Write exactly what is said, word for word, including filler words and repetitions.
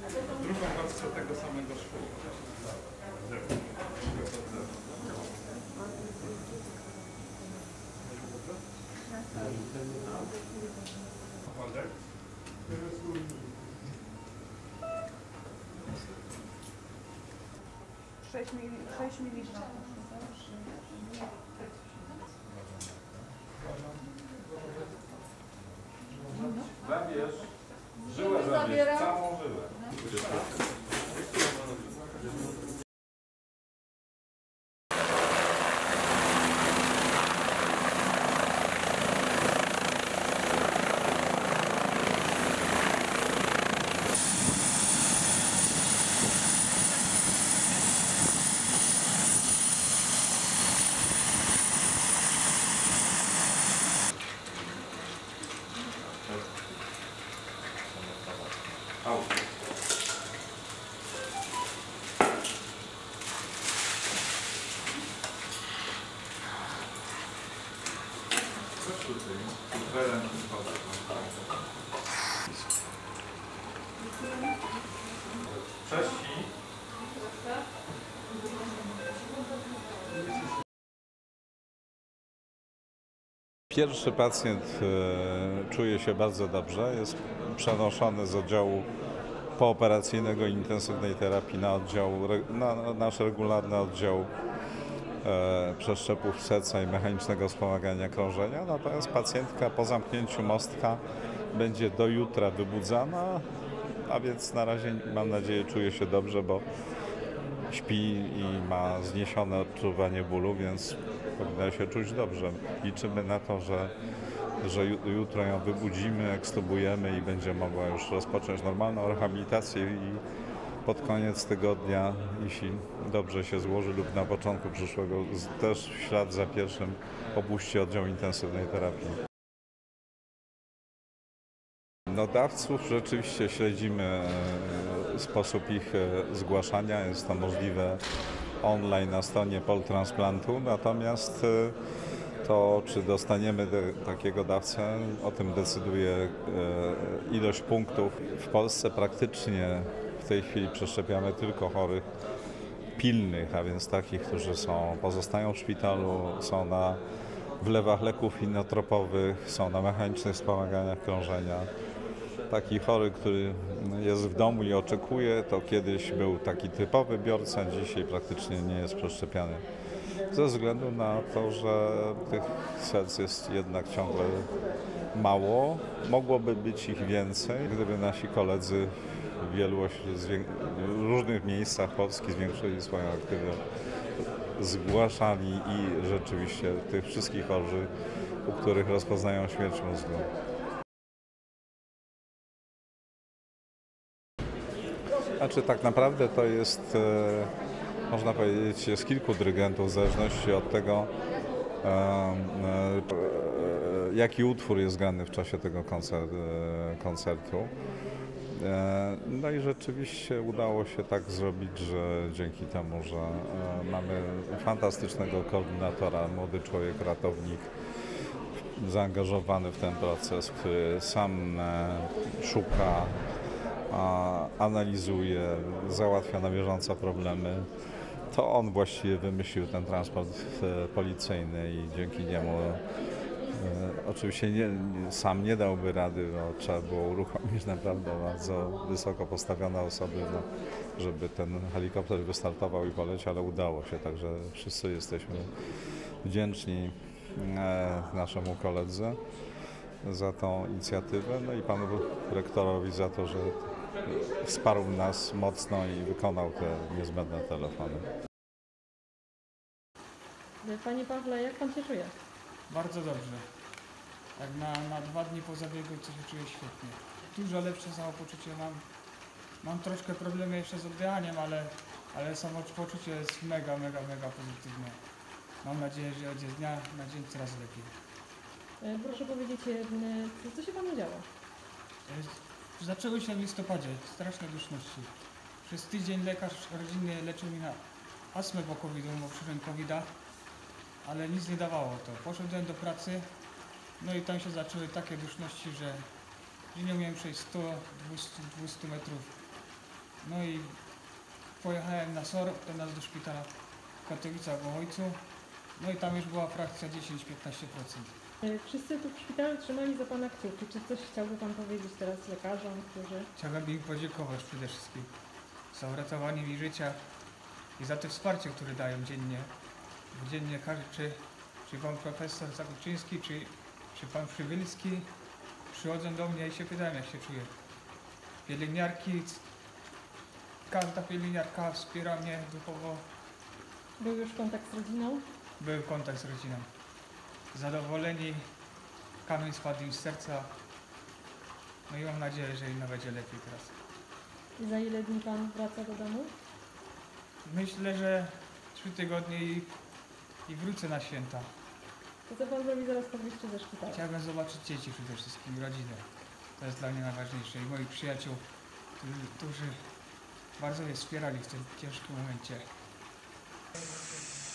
drugą warstwę tego samego szkła. Waldek? sześć mililitrów. Zabierz. Żyłę zabierz. Całą żyłę. Pierwszy pacjent e, czuje się bardzo dobrze, jest przenoszony z oddziału pooperacyjnego intensywnej terapii na oddział, na, na nasz regularny oddział e, przeszczepów serca i mechanicznego wspomagania krążenia, natomiast pacjentka po zamknięciu mostka będzie do jutra wybudzana, a więc na razie, mam nadzieję, czuje się dobrze, bo śpi i ma zniesione odczuwanie bólu, więc powinna się czuć dobrze. Liczymy na to, że, że jutro ją wybudzimy, ekstubujemy i będzie mogła już rozpocząć normalną rehabilitację i pod koniec tygodnia, jeśli dobrze się złoży lub na początku przyszłego, też w ślad za pierwszym opuści oddział intensywnej terapii. No, dawców rzeczywiście śledzimy sposób ich zgłaszania. Jest to możliwe online na stronie Poltransplantu, natomiast to, czy dostaniemy takiego dawcę, o tym decyduje ilość punktów. W Polsce praktycznie w tej chwili przeszczepiamy tylko chorych pilnych, a więc takich, którzy są, pozostają w szpitalu, są na wlewach leków inotropowych, są na mechanicznych wspomaganiach krążenia. Taki chory, który jest w domu i oczekuje, to kiedyś był taki typowy biorca, dzisiaj praktycznie nie jest przeszczepiany. Ze względu na to, że tych serc jest jednak ciągle mało. Mogłoby być ich więcej, gdyby nasi koledzy w wielu w różnych miejscach Polski zwiększyli swoją aktywność, zgłaszali i rzeczywiście tych wszystkich chorzy, u których rozpoznają śmierć mózgu. Znaczy, tak naprawdę to jest, e, można powiedzieć, jest kilku dyrygentów w zależności od tego, e, e, jaki utwór jest grany w czasie tego koncert, e, koncertu. E, no i rzeczywiście udało się tak zrobić, że dzięki temu, że e, mamy fantastycznego koordynatora, młody człowiek, ratownik, zaangażowany w ten proces, który sam e, szuka, a analizuje, załatwia na bieżąco problemy, to on właściwie wymyślił ten transport policyjny i dzięki niemu e, oczywiście nie, sam nie dałby rady, bo trzeba było uruchomić naprawdę bardzo wysoko postawione osoby, no, żeby ten helikopter wystartował i poleciał, ale udało się, także wszyscy jesteśmy wdzięczni e, naszemu koledze za tą inicjatywę, no i panu rektorowi za to, że wsparł nas mocno i wykonał te niezbędne telefony. Panie Pawle, jak pan się czuje? Bardzo dobrze. Jak na, na dwa dni po zabiegu to się czuję świetnie. Dużo lepsze samopoczucie mam. Mam troszkę problemy jeszcze z oddychaniem, ale, ale samopoczucie jest mega, mega, mega pozytywne. Mam nadzieję, że od dnia na dzień coraz lepiej. Proszę powiedzieć, co się panu działo? Zaczęły się w listopadzie, straszne duszności. Przez tydzień lekarz rodzinny leczył mi na astmę po covidu, bo przyszedłem covida, ale nic nie dawało to. Poszedłem do pracy, no i tam się zaczęły takie duszności, że, że nie umiałem przejść sto do dwustu metrów. No i pojechałem na S O R, do nas do szpitala w Katowicach w Ojcu. No i tam już była frakcja dziesięć do piętnastu procent. E, Wszyscy tu w szpitalu trzymali za Pana kciuki. Czy coś chciałby Pan powiedzieć teraz lekarzom, którzy... Chciałbym im podziękować przede wszystkim za uratowanie mi życia i za to wsparcie, które dają dziennie. Bo dziennie każdy, czy, czy pan profesor Zakuczyński, czy, czy pan Przybylski przychodzą do mnie i się pytają, jak się czuję. Pielęgniarki, każda pielęgniarka wspiera mnie duchowo. Był już kontakt z rodziną? Był kontakt z rodziną. Zadowoleni, kamień spadł im z serca. No i mam nadzieję, że im będzie lepiej teraz. I za ile dni Pan wraca do domu? Myślę, że trzy tygodnie i, i wrócę na święta. To co Pan zrobi zaraz po wyjściu ze szpitala? Chciałbym zobaczyć dzieci przede wszystkim, rodzinę. To jest dla mnie najważniejsze i moich przyjaciół, którzy, którzy bardzo mnie wspierali w tym ciężkim momencie.